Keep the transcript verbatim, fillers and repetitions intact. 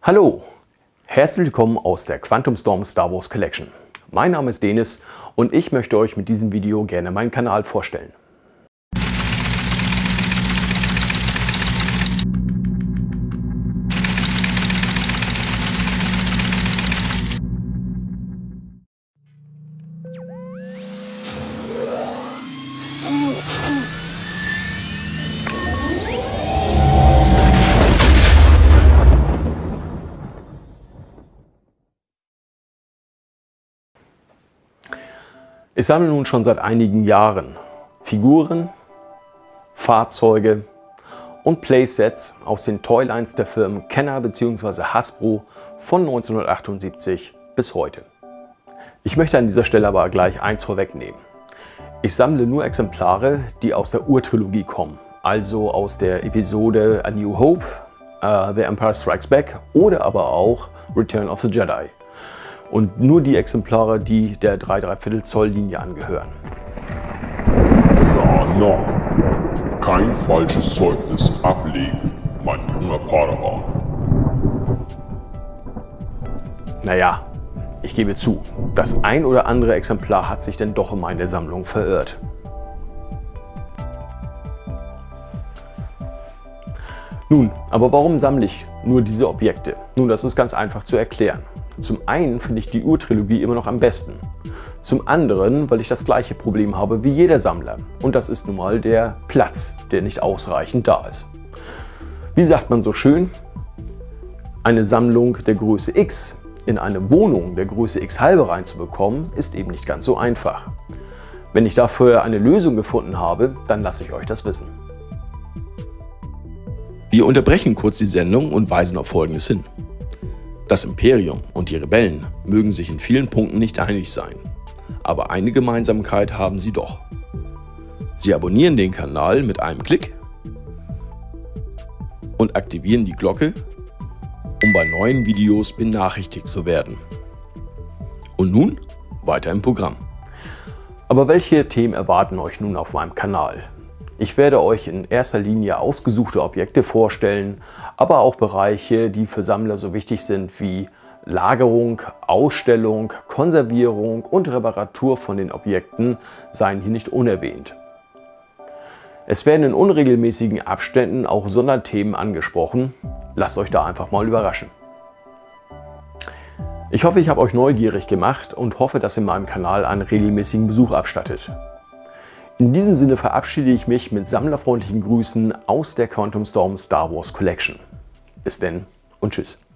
Hallo, herzlich willkommen aus der Quantum Storm Star Wars Collection. Mein Name ist Denis und ich möchte euch mit diesem Video gerne meinen Kanal vorstellen. Ich sammle nun schon seit einigen Jahren Figuren, Fahrzeuge und Playsets aus den Toylines der Firmen Kenner bzw. Hasbro von neunzehnhundertachtundsiebzig bis heute. Ich möchte an dieser Stelle aber gleich eins vorwegnehmen. Ich sammle nur Exemplare, die aus der Urtrilogie kommen, also aus der Episode A New Hope, uh, The Empire Strikes Back oder aber auch Return of the Jedi. Und nur die Exemplare, die der drei Komma drei Viertel Zoll Linie angehören. Na, na, kein falsches Zeugnis ablegen, mein junger Padawan. Naja, ich gebe zu, das ein oder andere Exemplar hat sich denn doch in meine Sammlung verirrt. Nun, aber warum sammle ich nur diese Objekte? Nun, das ist ganz einfach zu erklären. Zum einen finde ich die Urtrilogie immer noch am besten. Zum anderen, weil ich das gleiche Problem habe wie jeder Sammler. Und das ist nun mal der Platz, der nicht ausreichend da ist. Wie sagt man so schön? Eine Sammlung der Größe X in eine Wohnung der Größe X halbe reinzubekommen, ist eben nicht ganz so einfach. Wenn ich dafür eine Lösung gefunden habe, dann lasse ich euch das wissen. Wir unterbrechen kurz die Sendung und weisen auf Folgendes hin. Das Imperium und die Rebellen mögen sich in vielen Punkten nicht einig sein, aber eine Gemeinsamkeit haben sie doch. Sie abonnieren den Kanal mit einem Klick und aktivieren die Glocke, um bei neuen Videos benachrichtigt zu werden. Und nun weiter im Programm. Aber welche Themen erwarten euch nun auf meinem Kanal? Ich werde euch in erster Linie ausgesuchte Objekte vorstellen, aber auch Bereiche, die für Sammler so wichtig sind wie Lagerung, Ausstellung, Konservierung und Reparatur von den Objekten seien hier nicht unerwähnt. Es werden in unregelmäßigen Abständen auch Sonderthemen angesprochen. Lasst euch da einfach mal überraschen. Ich hoffe, ich habe euch neugierig gemacht und hoffe, dass ihr meinem Kanal einen regelmäßigen Besuch abstattet. In diesem Sinne verabschiede ich mich mit sammlerfreundlichen Grüßen aus der Quantum Storm Star Wars Collection. Bis denn und tschüss.